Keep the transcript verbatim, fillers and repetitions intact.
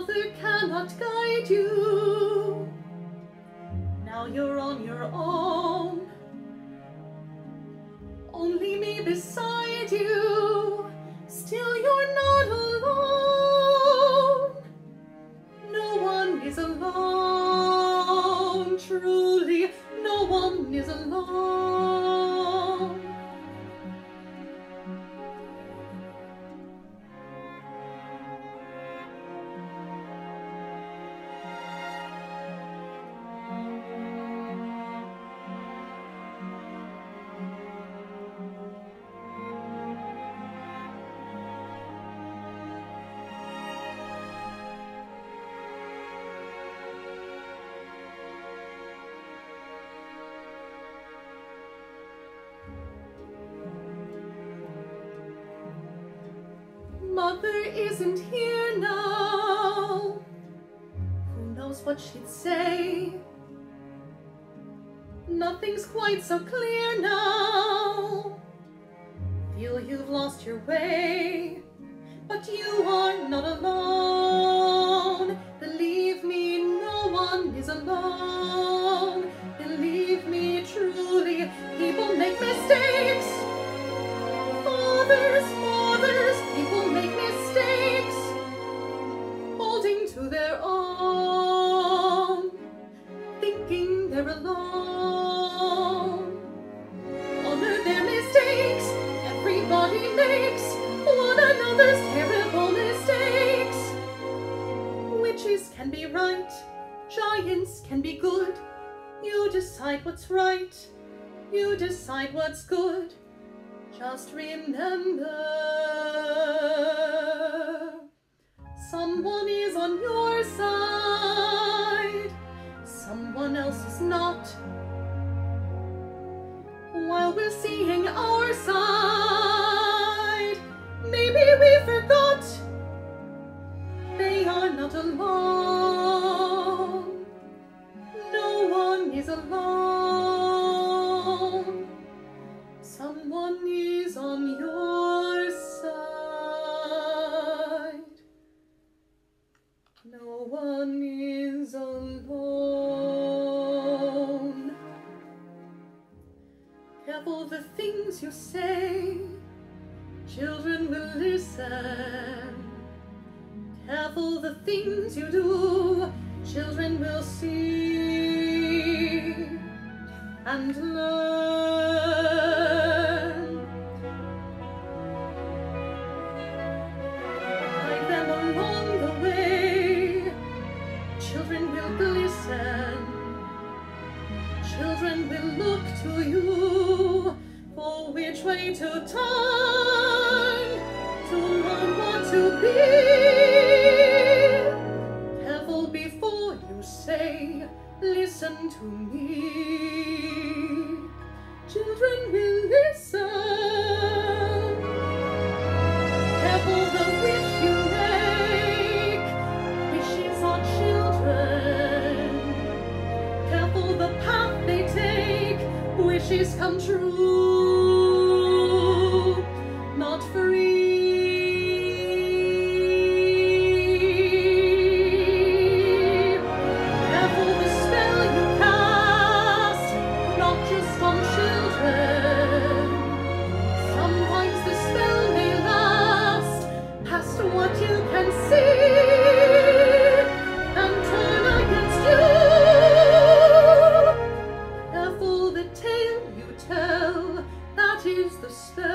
Mother cannot guide you. Now you're on your own. Only me beside you. Still you're not alone. No one is alone. Truly, no one is alone. Mother isn't here now. Who knows what she'd say? Nothing's quite so clear now. Feel you've lost your way, but you are not alone. Believe me, no one is alone. Believe me, truly, people make mistakes. Fathers, mothers, people make mistakes, holding to their own, thinking they're alone. Honor their mistakes, everybody makes one another's terrible mistakes. Witches can be right, giants can be good. You decide what's right, you decide what's good. Just remember, someone is on your side, someone else is not. While we're seeing our side, maybe we forgot they are not alone. No one is alone. Someone is on your side. No one is alone. Careful the things you say, children will listen. Careful the things you do, children will see and learn. Guide them along the way, children will glisten. Children will look to you for which way to turn, to learn what to be. Careful before you say, listen to me. Children will listen. Careful the wish you make. Wishes are children. Careful the path they take. Wishes come true, not free. The spell